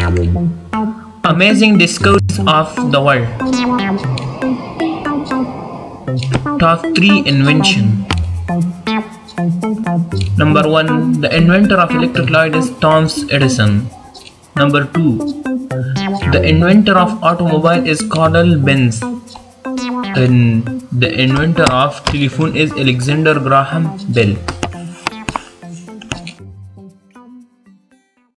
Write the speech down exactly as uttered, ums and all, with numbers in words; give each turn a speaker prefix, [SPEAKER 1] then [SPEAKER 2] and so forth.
[SPEAKER 1] Amazing discoveries of the world. Top three invention. Number one, the inventor of electric light is Thomas Edison. Number two, the inventor of automobile is Carl Benz. And the inventor of telephone is Alexander Graham Bell.